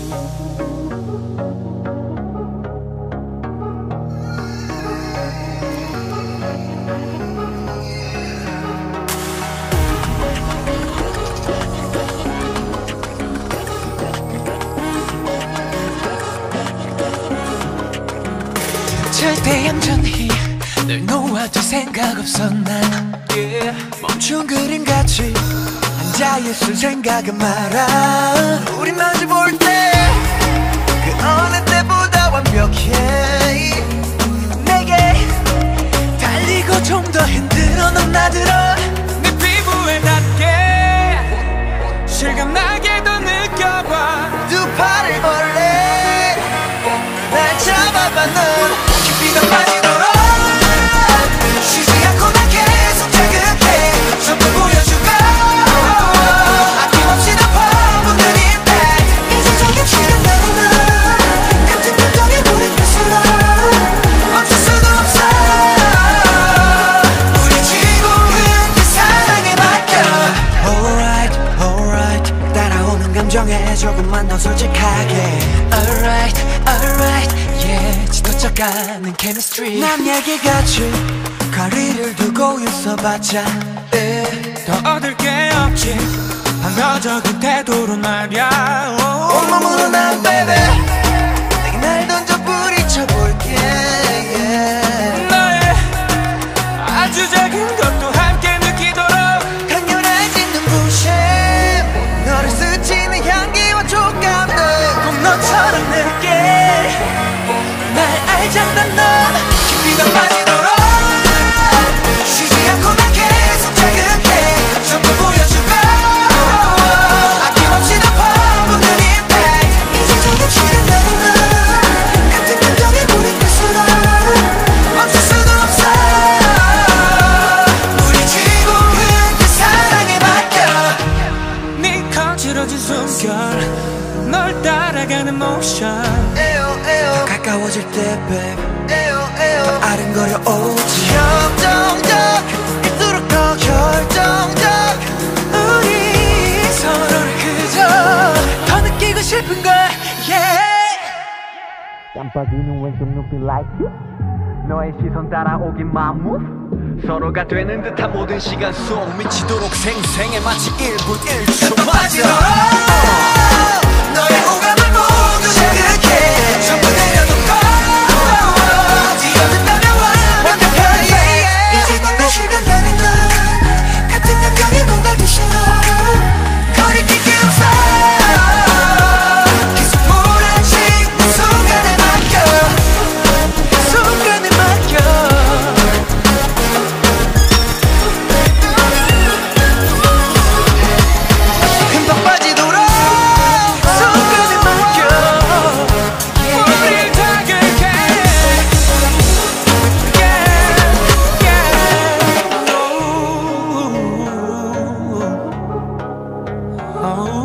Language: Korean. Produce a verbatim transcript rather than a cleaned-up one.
절대 얌전히 널 놓아둘 생각 없어 난 yeah. 멈춘 그림같이 앉아있을 생각은 말아 우리 마주 볼 때 그 어느 때보다 완벽해 내게 달리고 좀 더 흔들어 넌 나들어 내 피부에 닿게 실감나게도 느껴봐 두 팔을 벌래 날 잡아봐 넌 깊이가 빠지도록 쉬지 않고 난 계속 자극해 전부 보여주고 아낌없이 더 퍼붓는 임팩트 이제적인 취한 나는 나 같은 감정에 몰입할수록 멈출 수도 없어 우리 지구는 그 사랑에 맡겨 Alright, alright 따라오는 감정에 조금만 더 솔직하게 Alright, alright yeah 지도쳐가는 chemistry 남 얘기같이 거리를 두고 있어봤자 yeah. 더 얻을 게 없지 반겨적인 태도로 말야 온몸으로 난 baby 내게 날 던져 부딪혀볼게 yeah. 너의 아주 작은 것도 함께 느끼도록 강렬해진 눈부심 너를 스치는 향기와 촉감들 꼭 너처럼 느껴 날 알잖아 넌 깊이가 빠지도록 쉬지 않고 난 계속 자극해 전부 보여주고 아낌없이 더 퍼붓는 임팩트 이제적인 취한 나는 나 같은 감정에 몰입할수록 멈출 수도 없어 우리 지구는 그 사랑에 맡겨 네 거칠어진 숨결 널 따라가는 모션 더 가까워질 때 babe 더 아른거려 오지 결정적 일수록 더 결정적 우리 서로를 그저 더 느끼고 싶은 걸 yeah. 깜빡이는 왼쪽 눈빛 like you 너의 시선 따라오긴 마무 서로가 되는 듯한 모든 시간 속 미치도록 생생해 마치 일 분 일 초 빠지도록 너의 오감을 모두 자극해 전부 내려놓고 뛰어든다면 완벽하게 이제 넌 내 시간 나는 넌 같은 감정에 뭔가 드셔 거리낄 게 없어 계속 몰아치는 순간에 맡겨 순간에 맡겨 금방 빠지도록 순간에 맡겨 우리 자극해 yeah, yeah. Oh.